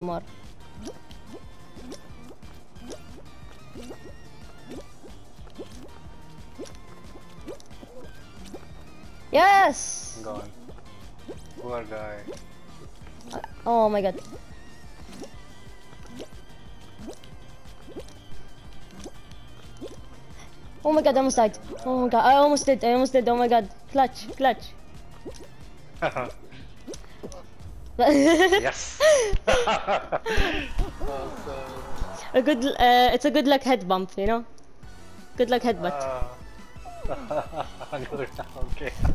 More. Yes! I'm going. Poor guy. Oh my god. Oh my god, I almost died. Oh my god, I almost did. Oh my god. Clutch. Yes! It's a good luck head bump, you know? Good luck headbutt. Good, okay.